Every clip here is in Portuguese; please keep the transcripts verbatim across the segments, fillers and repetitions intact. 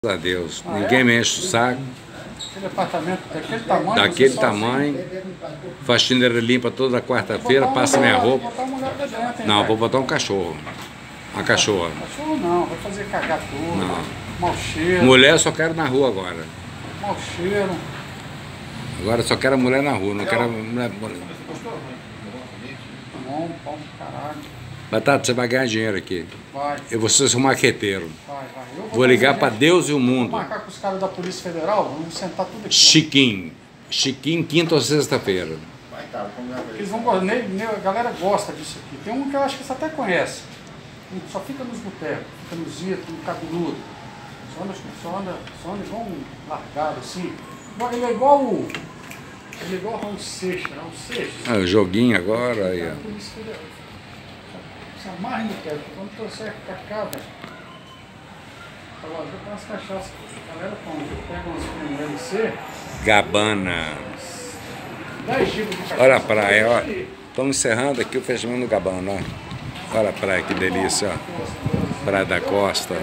Graças a Deus. Ah, Ninguém é? me enche o saco. Aquele apartamento daquele tamanho. Daquele tamanho. Faxineira limpa toda quarta-feira, passa minha roupa. Botar uma mulher lá dentro, hein, Não, velho? vou botar um cachorro. Uma cachorra. Cachorro não, vai fazer cagar tudo. Não. Mau cheiro. Mulher eu só quero na rua agora. Mau cheiro. Agora eu só quero mulher na rua, não quero mulher. Bom, bom, caralho. Batata, você vai ganhar dinheiro aqui. Vai, Eu vou ser um marqueteiro. vai, vai. Eu Vou ligar fazer- para Deus e o Vou mundo. marcar com os caras da Polícia Federal, vamos sentar tudo aqui. Chiquinho. Chiquinho, quinta ou sexta-feira. Ó. Eles vão gostar, nem- nem- a galera gosta disso aqui. Tem um que eu acho que você até conhece. Um que só fica nos botecos, fica nos zitos, no cabeludo. Só anda, só anda, só anda igual um largado assim. Igual- Ele é igual o. Ele é igual o Raul Seixas, Raul Seixas. Ah, o joguinho agora aí, A ó. Polícia Federal. Se amarra no pé, quando trouxer pra cá, velho. Fala, ó, tem umas cachaças. A galera toma, pega umas M L C, Gabana. dez gigas de cachaça. Olha a praia, ó. Estamos encerrando aqui o fechamento do Gabana, ó. Olha a praia, que delícia, ó. Praia da Costa.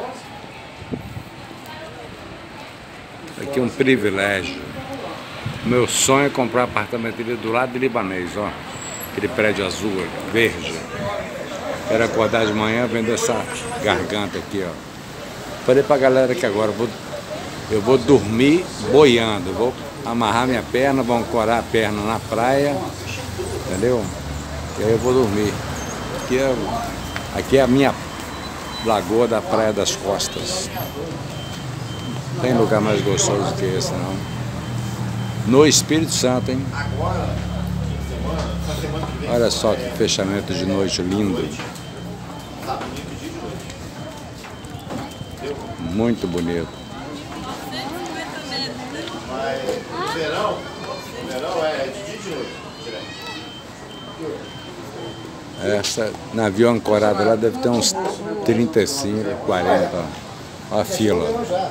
Aqui é um privilégio. Meu sonho é comprar um apartamento ali do lado de Libanês, ó. Aquele prédio azul, verde. Quero acordar de manhã vendo essa garganta aqui, ó. Falei pra galera que agora eu vou, eu vou dormir boiando. Eu vou amarrar minha perna, vou ancorar a perna na praia, entendeu? E aí eu vou dormir. Aqui é, aqui é a minha lagoa da Praia das Costas. Não tem lugar mais gostoso que esse, não. No Espírito Santo, hein? Olha só que fechamento de noite lindo. Muito bonito. Mas verão, verão é de dia e de noite. Essa navio ancorado lá deve ter uns trinta e cinco, quarenta, ó. Olha a fila.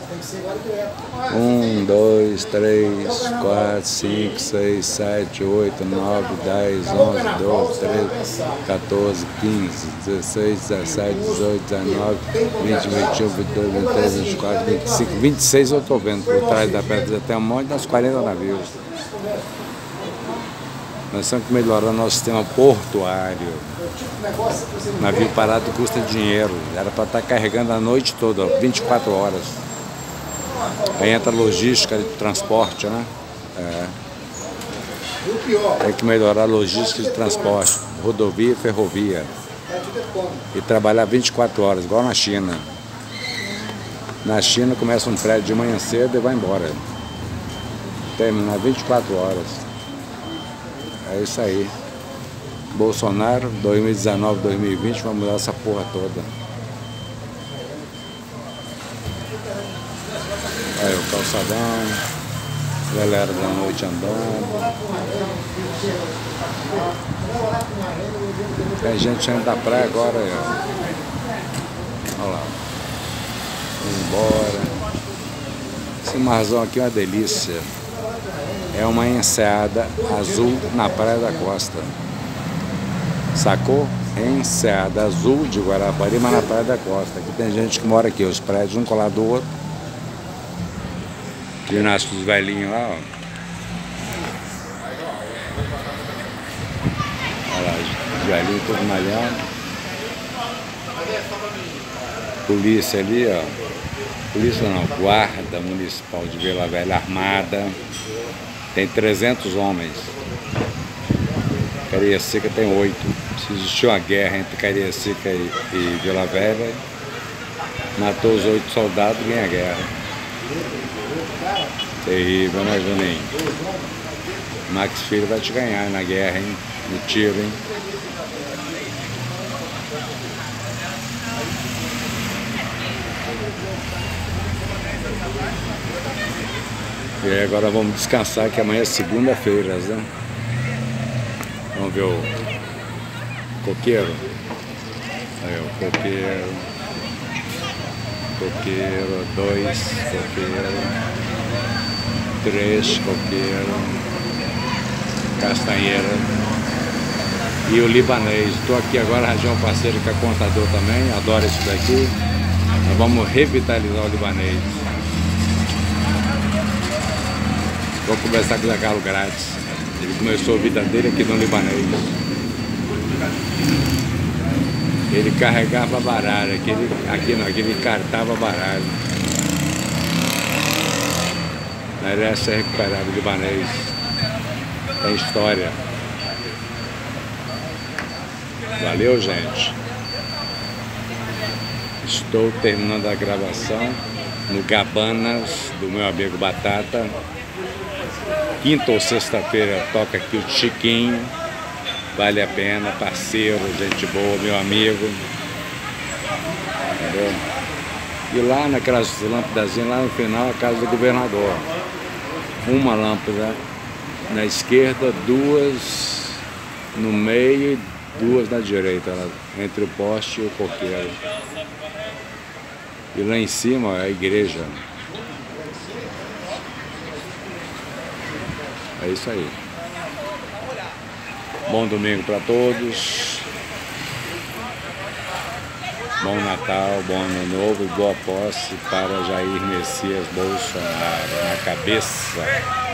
Um, dois, três, quatro, cinco, seis, sete, oito, nove, dez, onze, doze, treze, quatorze, quinze, dezesseis, dezessete, dezoito, dezenove, vinte, vinte e um, vinte e dois, vinte e três, vinte e quatro, vinte e cinco, vinte e seis eu estou vendo. Por trás da pedra até um monte, uns quarenta navios. Nós temos que melhorar nosso sistema portuário. Navio parado custa dinheiro. Era para estar carregando a noite toda, vinte e quatro horas. Aí entra a logística de transporte, né? É. Tem que melhorar a logística de transporte, rodovia e ferrovia. E trabalhar vinte e quatro horas, igual na China. Na China começa um prédio de manhã cedo e vai embora. Terminar vinte e quatro horas. É isso aí. Bolsonaro, dois mil e dezenove, dois mil e vinte, vai mudar essa porra toda. Aí o calçadão, galera da noite andando. Tem gente saindo da praia agora, aí, ó. Olha lá. Vamos embora. Esse marzão aqui é uma delícia. É uma enseada azul na Praia da Costa. Sacou? Enseada azul de Guarapari, mas na Praia da Costa. Aqui tem gente que mora aqui, os prédios um colado do outro. Aqui nasce os velhinhos lá, ó. Olha lá, os velhinhos todos malhando. Polícia ali, ó. Polícia não, guarda municipal de Vila Velha armada. Tem trezentos homens. Cariacica tem oito. Se existiu uma guerra entre Cariacica e, e Vila Velha, matou os oito soldados e ganha a guerra. Terrível, né, Juninho? Max Filho vai te ganhar na guerra, hein? No tiro, hein? E aí agora vamos descansar, que amanhã é segunda-feira, né? Vamos ver o coqueiro. Aí o coqueiro. Coqueiro, dois, coqueiro. Três, coqueiro. Castanheira. E o libanês. Estou aqui agora, arranjei um parceiro que é contador também, adora isso daqui. Nós vamos revitalizar o libanês. Vou conversar com o Zé Carlos Grátis. Ele começou a vida dele aqui no libanês. Ele carregava baralho, aqui, ele, aqui não, aqui ele cartava baralho. Merece ser recuperado o libanês. Tem história. Valeu, gente. Estou terminando a gravação no Gabanas do meu amigo Batata. Quinta ou sexta-feira toca aqui o Chiquinho. Vale a pena, parceiro, gente boa, meu amigo. Entendeu? E lá naquelas lâmpadazinhas, lá no final, a casa do governador. Uma lâmpada na esquerda, duas no meio e duas na direita, entre o poste e o coqueiro. E lá em cima é a igreja. É isso aí. Bom domingo para todos. Bom Natal, bom Ano Novo e boa posse para Jair Messias Bolsonaro na cabeça.